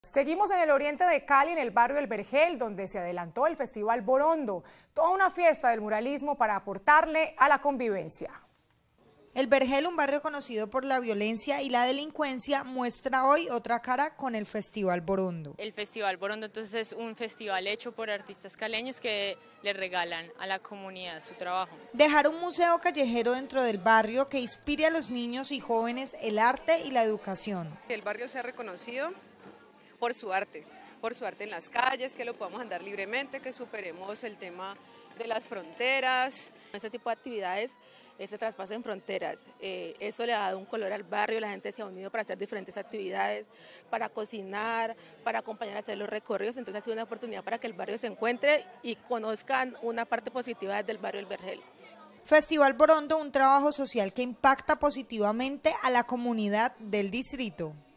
Seguimos en el oriente de Cali, en el barrio El Vergel, donde se adelantó el Festival Borondo, toda una fiesta del muralismo para aportarle a la convivencia. El Vergel, un barrio conocido por la violencia y la delincuencia, muestra hoy otra cara con el Festival Borondo. El Festival Borondo entonces es un festival hecho por artistas caleños que le regalan a la comunidad su trabajo. Dejar un museo callejero dentro del barrio que inspire a los niños y jóvenes el arte y la educación. El barrio se ha reconocido por su arte en las calles, que lo podamos andar libremente, que superemos el tema de las fronteras. Este tipo de actividades se traspasan fronteras, eso le ha dado un color al barrio, la gente se ha unido para hacer diferentes actividades, para cocinar, para acompañar a hacer los recorridos, entonces ha sido una oportunidad para que el barrio se encuentre y conozcan una parte positiva del barrio El Vergel. Festival Borondo, un trabajo social que impacta positivamente a la comunidad del distrito.